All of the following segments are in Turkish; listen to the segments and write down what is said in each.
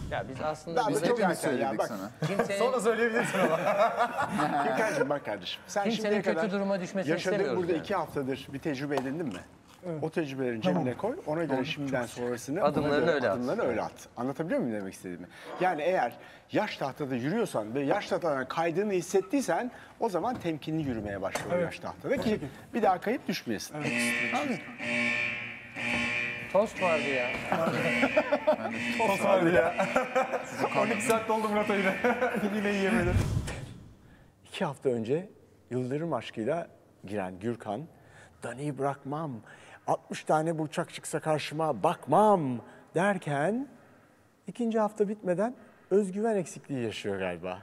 Ya biz aslında Biz hepimiz söyledik sana. Sonra söyleyebilirsin ama. Gürkan'cığım bak kardeşim. Sen Kimsenin şimdiye kötü kadar duruma düşmesini yaşadığın istemiyoruz burada yani. 2 haftadır bir tecrübe edindin mi? O tecrübelerin cebine koy. Ona göre şimdiden sonrasını adımlarını öyle at. Anlatabiliyor muyum demek istediğimi? Yani eğer yaş tahtada yürüyorsan ve yaş tahtadan kaydığını hissettiysen o zaman temkinli yürümeye başlıyor yaş tahtada ki bir daha kayıp düşmeyesin. Abi. Tost vardı ya. Tost vardı ya. 12 saat doldu Murat yine. Yine yiyemedim. 2 hafta önce Yıldırım aşkıyla giren Gürkan, Dani'yi bırakmam, 60 tane burçak çıksa karşıma bakmam derken 2. hafta bitmeden özgüven eksikliği yaşıyor galiba.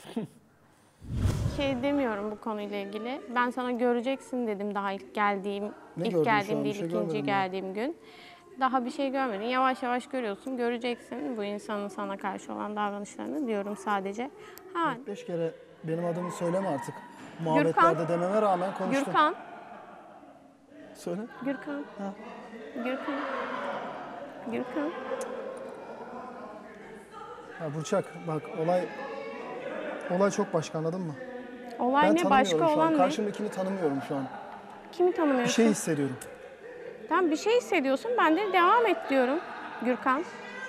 Şey demiyorum bu konuyla ilgili. Ben sana göreceksin dedim daha ilk geldiğim, ilk geldiğim değil ikinci geldiğim gün. Daha bir şey görmedin. Yavaş yavaş görüyorsun, göreceksin bu insanın sana karşı olan davranışlarını diyorum sadece. Ha, 5 kere benim adımı söyleme artık. Muhabbetlerde dememe rağmen konuştum. Gürkan. Söyle. Gürkan. Ha. Gürkan. Gürkan. Ya Burçak bak olay çok başka anladın mı? Olay Ben ne? tanımıyorum Başka şu an. olan ne? Karşımdakini tanımıyorum şu an. Kimi tanımıyorsun? Bir şey hissediyorum. Tamam bir şey hissediyorsun. Ben de devam et diyorum. Gürkan.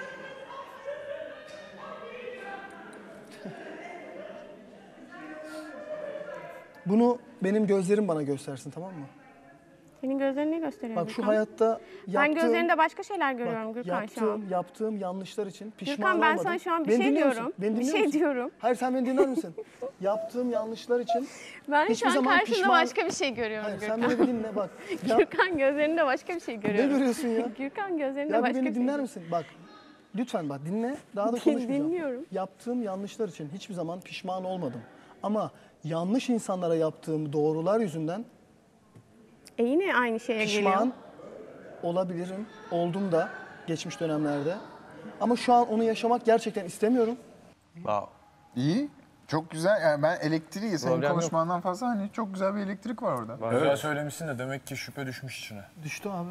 Bunu benim gözlerim bana göstersin tamam mı? Senin gözlerin ne gösteriyor Bak Gürkan? şu hayatta Ben gözlerinde başka şeyler görüyorum bak, Gürkan şu an. yaptığım yanlışlar için pişman Gürkan ben olmadım. sana şu an bir Beni şey dinliyor musun? diyorum. Beni Bir dinliyor şey musun? diyorum. Hayır sen beni dinler misin? Yaptığım yanlışlar için Ben hiçbir şu an zaman karşında başka bir şey görüyorum Hayır Gürkan. sen beni bir dinle bak. Gürkan gözlerinde başka bir şey görüyorum. Ne görüyorsun ya? Gürkan gözlerinde Ya bir başka beni bir şey dinler misin? Bak lütfen bak dinle daha da konuşmayacağım. Dinliyorum. Yaptığım yanlışlar için hiçbir zaman pişman olmadım. Ama yanlış insanlara yaptığım doğrular yüzünden Yine aynı şeye pişman geliyor. olabilirim. Oldum da geçmiş dönemlerde. Ama şu an onu yaşamak gerçekten istemiyorum. Wow. İyi. Çok güzel. Yani ben elektriği senin Problem konuşmandan fazla hani çok güzel bir elektrik var orada. Güzel söylemişsin de demek ki şüphe düşmüş içine. Düştü abi.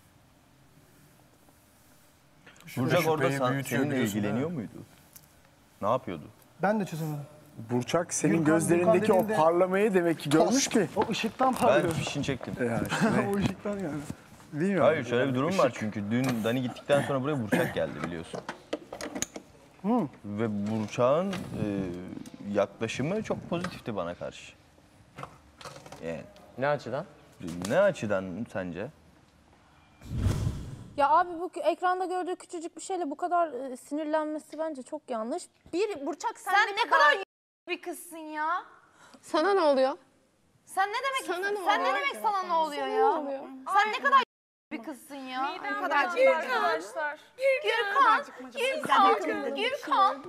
Burçak orada Şüpheyi büyütüyor seninle diyorsun, ilgileniyor muydu? Ne yapıyordu? Ben de çözemedim. Burçak senin Gürkan gözlerindeki o dediğinde- parlamayı demek ki görmüş ki. O ışıktan Ben parlıyor. fişini çektim. O ışıktan yani. Bilmiyorum. Hayır şöyle bir durum var çünkü dün Dani gittikten sonra buraya Burçak geldi biliyorsun. Ve Burçak'ın yaklaşımı çok pozitifti bana karşı. Yani Ne açıdan? ne açıdan sence? Ya abi bu ekranda gördüğü küçücük bir şeyle bu kadar sinirlenmesi bence çok yanlış. Burçak sen ne kadar bir kızsın ya. Sana ne oluyor? Sen ne demek Sana ne sen ne oluyor? demek sana ne oluyor Sana ya? ne oluyor? Sen ne kadar bir kızsın ya. Ne kadar Arkadaşlar. Gürkan.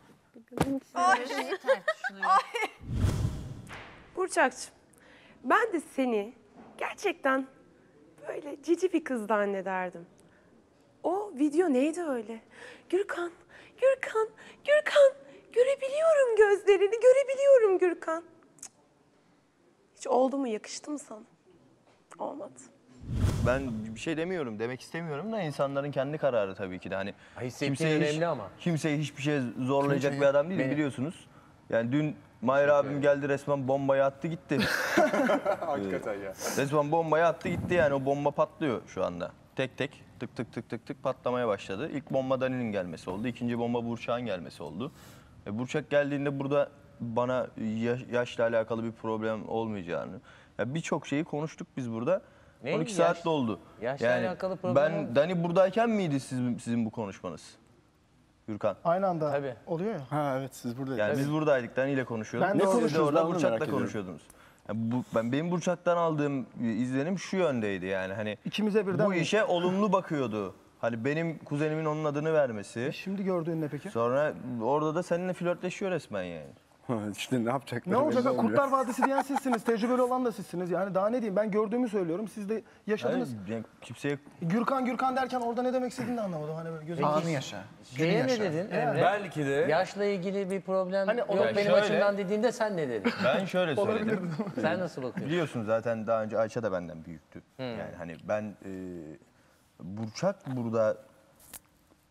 Burçakçığım, ben de seni gerçekten böyle cici bir kız zannederdim. O video neydi öyle? Gürkan, Gürkan, Gürkan, görebiliyorum gözlerini, görebiliyorum Gürkan. Cık. Hiç oldu mu, yakıştı mı sana? Olmadı. Ben bir şey demiyorum, demek istemiyorum da insanların kendi kararı tabii ki de. Hani Hissettiğin önemli ama. Kimseyi hiçbir şeye zorlayacak bir adam değil biliyorsunuz. Yani dün Mahir abim geldi resmen bombayı attı gitti. Hakikaten ya. Resmen bombayı attı gitti yani o bomba patlıyor şu anda. Tek tek tık tık tık tık tık patlamaya başladı. İlk bomba Dani'nin gelmesi oldu. İkinci bomba Burçak'ın gelmesi oldu. Burçak geldiğinde burada bana yaşla alakalı bir problem olmayacağını. Ya birçok şeyi konuştuk biz burada. 12 saat doldu. Yaşla alakalı problem ben Dani buradayken miydi sizin bu konuşmanız? Gürkan. Aynı anda Tabii. oluyor ya. Ha evet siz buradayız. Yani biz buradaydık, Dani ile konuşuyorduk. Ben de Siz konuşuyoruz, orada ben bunu merak Burçak'la ediyorum. konuşuyordunuz. Yani benim Burçak'tan aldığım izlenim şu yöndeydi yani hani İkimize birden bu işe olumlu bakıyordu. Hani benim kuzenimin onun adını vermesi. Şimdi gördüğün ne peki? Sonra orada da seninle flörtleşiyor resmen yani. İşte ne yapacaklar? Ne olacak? belli olmuyor. Kurtlar Vadisi diyen sizsiniz, tecrübeli olan da sizsiniz. Yani daha ne diyeyim? Ben gördüğümü söylüyorum. Siz de yaşadınız. Yani kimseye Gürkan derken orada ne demek istediğini de anlamadım. Hani böyle gözüm. Anı yaşa. Şeye ne dedin Emre? Belki de. Yaşla ilgili bir problem Hani yok o da benim şöyle- açımdan dediğinde sen ne dedin? ben şöyle söyledim. Sen nasıl bakıyorsun? Biliyorsunuz zaten daha önce Ayça da benden büyüktü. Yani hani ben Burçak burada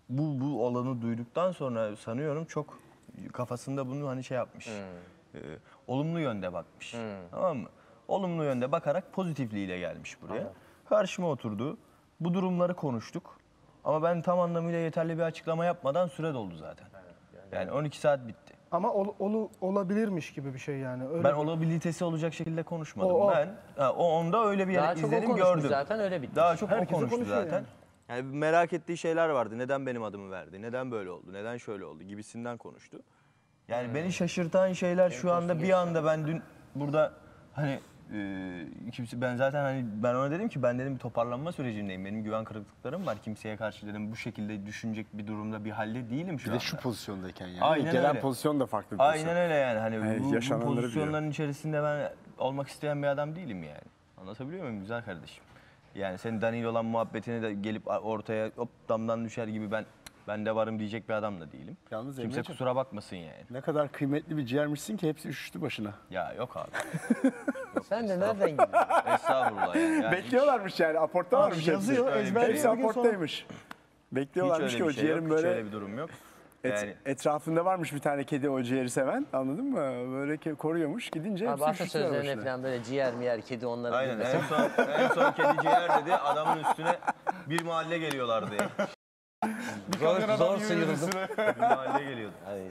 bu olanı duyduktan sonra sanıyorum çok kafasında bunu hani şey yapmış. Olumlu yönde bakmış. Tamam mı? Olumlu yönde bakarak pozitifliğiyle gelmiş buraya. Karşıma oturdu. Bu durumları konuştuk. Ama ben tam anlamıyla yeterli bir açıklama yapmadan süre doldu zaten. Yani 12 saat bitti. Ama olabilirmiş gibi bir şey yani. Öyle Ben olabilitesi olacak şekilde konuşmadım. O. Onda öyle bir Daha çok o izlenim konuşmuş gördüm. zaten öyle bitti. Daha çok o Herkes de konuştu konuşuyor zaten. Yani merak ettiği şeyler vardı. Neden benim adımı verdi? Neden böyle oldu? Neden şöyle oldu? Gibisinden konuştu. Yani beni şaşırtan şeyler şu anda bir anda ben dün burada hani kimse ben zaten hani ben ona dedim ki ben dedim bir toparlanma sürecindeyim. Benim güven kırıklıklarım var. Kimseye karşı dedim bu şekilde düşünecek bir durumda bir halde değilim şu Bir anda. de şu pozisyondayken yani. Aynen Gelen öyle. pozisyon da farklı bir pozisyon. Aynen öyle yani. Hani Evet, bu yaşananları pozisyonların içerisinde ben olmak isteyen bir adam değilim yani. Anlatabiliyor muyum güzel kardeşim? Yani senin Dani ile olan muhabbetini de gelip ortaya hop damdan düşer gibi ben de varım diyecek bir adam da değilim. Yalnız Kimse Emre'ciğim, kusura bakmasın yani. ne kadar kıymetli bir ciğermişsin ki hepsi üşüştü başına. Ya yok abi. Sen de nereden gidiyorsun? Estağfurullah yani. Bekliyorlarmış yani, aportta varmış. yazıyor, hepsi. ezberliyor, Hepsi bir gün sonra- aporttaymış. Hiç Bekliyorlarmış öyle ki o bir şey ciğerin yok. böyle Hiç öyle bir durum yok. Yani etrafında varmış bir tane kedi o ciğeri seven, anladın mı? Böyle koruyormuş, gidince Abi hepsi üşüştüler atasözlerine başına. falan böyle ciğer miyer kedi onları aynen bilmesen. en son kedi ciğer dedi adamın üstüne bir mahalle geliyorlardı ya. Zor sıyrıldım. Bir mahalle geliyordu.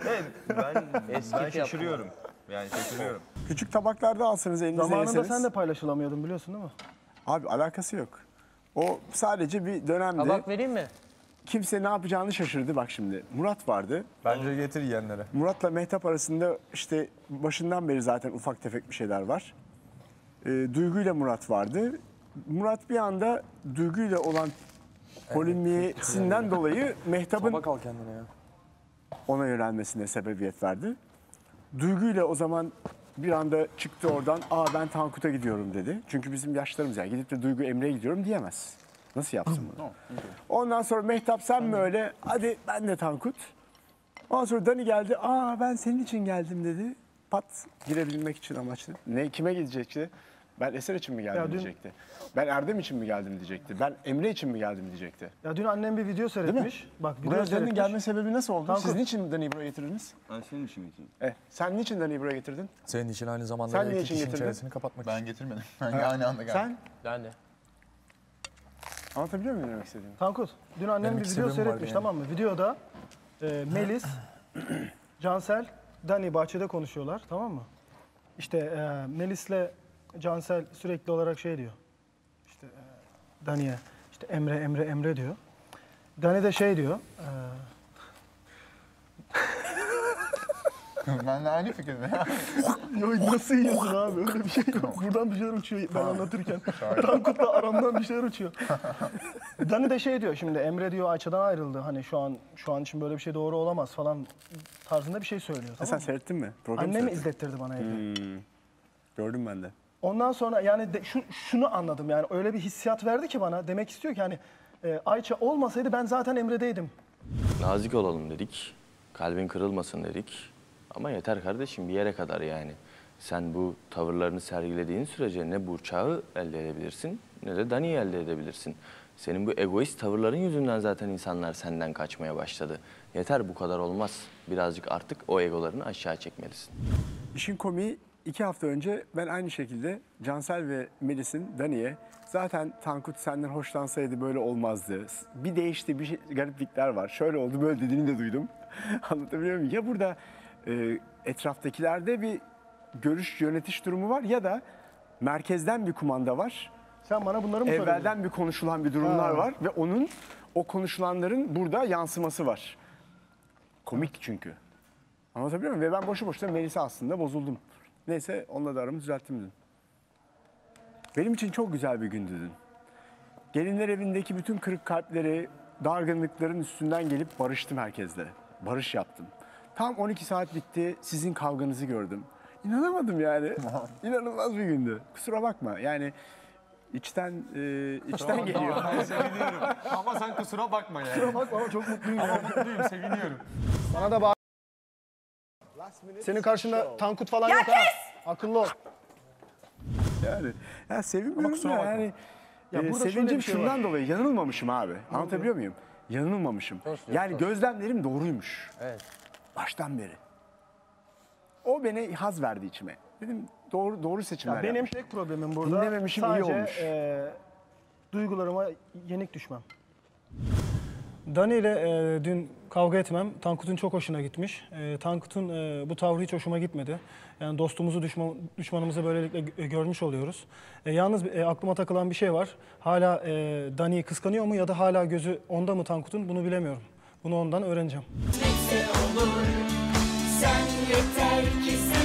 Ben Eski şaşırıyorum. Yani şaşırıyorum. Küçük tabaklarda alsanız elinize Zamanında yeseniz. sen de paylaşılamıyordun biliyorsun değil mi? Abi alakası yok. O sadece bir dönemdi. Tabak vereyim mi? Kimse ne yapacağını şaşırdı bak şimdi. Murat vardı. Bence getir yiyenlere. Murat'la Mehtap arasında işte başından beri zaten ufak tefek bir şeyler var. Duygu ile Murat vardı. Murat bir anda Duygu ile olan polemiyesinden dolayı Mehtap'ın Tabak al kendine ya. ona yönelmesine sebebiyet verdi. Duygu ile o zaman bir anda çıktı oradan. Ben Tankut'a gidiyorum dedi. Çünkü bizim yaşlarımız yani gidip de Duygu Emre'ye gidiyorum diyemez. Nasıl yapsın bunu? Ondan sonra Mehtap sen mi öyle? Hadi ben de Tankut. Ondan sonra Dani geldi. Ben senin için geldim dedi. Pat girebilmek için amaçlı. Kime gidecekti? Ben Eser için mi geldim Ya dün- diyecekti. Ben Erdem için mi geldim diyecekti. Ben Emre için mi geldim diyecekti. Ya dün annem bir video seyretmiş. Bak video Buraya Dani'nin seyretmiş. gelme sebebi nasıl oldu? Tankut. Siz niçin Dani'yi buraya getirdiniz? Ben senin için miyim? Sen niçin Dani'yi buraya getirdin? Senin için aynı zamanda Sen da niye iki için kişinin getirdin? çenesini kapatmak için. Ben getirmedim. Ben aynı anda geldim. Sen Ben de. anlatabiliyor muyum ne demek istediğimi? Tankut, dün annem Benim bir iki video sebebim vardı seyretmiş yani. tamam mı? Videoda Melis, Cansel, Dani bahçede konuşuyorlar tamam mı? İşte Melis'le Cansel sürekli olarak şey diyor. İşte Dani'ye işte Emre diyor. Dani de şey diyor. Ben de aynı fikirde. Ya nasıl yiyorsun abi? Öyle bir şey yok. Buradan bir şeyler uçuyor ben anlatırken. Tankut'la aramdan bir şeyler uçuyor. Dani de şey diyor şimdi Emre diyor Ayça'dan ayrıldı. Hani şu an için böyle bir şey doğru olamaz falan tarzında bir şey söylüyor. Sen Tamam mı? seyrettin mi? Programı Annemi seyrettin. izlettirdi bana hep. Gördüm ben de. Ondan sonra yani şunu anladım yani öyle bir hissiyat verdi ki bana. Demek istiyor ki hani Ayça olmasaydı ben zaten Emre'deydim. Nazik olalım dedik. Kalbin kırılmasın dedik. Ama yeter kardeşim bir yere kadar yani. Sen bu tavırlarını sergilediğin sürece ne Burçak'ı elde edebilirsin ne de Dani'yi elde edebilirsin. Senin bu egoist tavırların yüzünden zaten insanlar senden kaçmaya başladı. Yeter bu kadar olmaz. Birazcık artık o egolarını aşağı çekmelisin. İşin komiği 2 hafta önce ben aynı şekilde Cansel ve Melis'in Dani'ye zaten Tankut senden hoşlansaydı böyle olmazdı. Bir değişti, bir gariplikler var. Şöyle oldu, böyle dediğini de duydum. Anlatabiliyor muyum? Ya burada etraftakilerde bir görüş yönetiş durumu var ya da merkezden bir kumanda var. Sen bana bunları mı söyledin? Evvelden bir konuşulan bir durumlar var ve o konuşulanların burada yansıması var. Komik çünkü. Anlatabiliyor muyum? Ve ben boşu boşuna Melis'e aslında bozuldum. Neyse onunla da aramı düzelttim dün. Benim için çok güzel bir gündü dün. Gelinler evindeki bütün kırık kalpleri, dargınlıkların üstünden gelip barıştım herkesle. Barış yaptım. Tam 12 saat bitti, sizin kavganızı gördüm. İnanamadım yani. İnanılmaz bir gündü. Kusura bakma yani içten geliyor. Seviniyorum. Ama sen kusura bakma yani. Kusura bakma ama çok mutluyum ya. Mutluyum, seviniyorum. Bana da bağır. Senin karşında Tankut falan yok ha. Akıllı ol. Yani ya sevinmiyorum kusura da bakma. yani Ya burada şöyle sevincim bir şey var. şundan dolayı yanılmamışım abi. Anlatabiliyor muyum? yanılmamışım. Yani gözlemlerim doğruymuş. Evet. Baştan beri. O beni haz verdi içime. Dedim doğru seçimler Benim yapmış. tek problemim burada Dinlememişim, iyi sadece olmuş. Duygularıma yenik düşmem. Dani ile dün kavga etmem Tankut'un çok hoşuna gitmiş. Tankut'un bu tavrı hiç hoşuma gitmedi. Yani dostumuzu düşmanımızı böylelikle görmüş oluyoruz. Yalnız aklıma takılan bir şey var. Hala Dani'yi kıskanıyor mu ya da hala gözü onda mı Tankut'un bunu bilemiyorum. Bunu ondan öğreneceğim. Neyse olur, sen yeter ki sen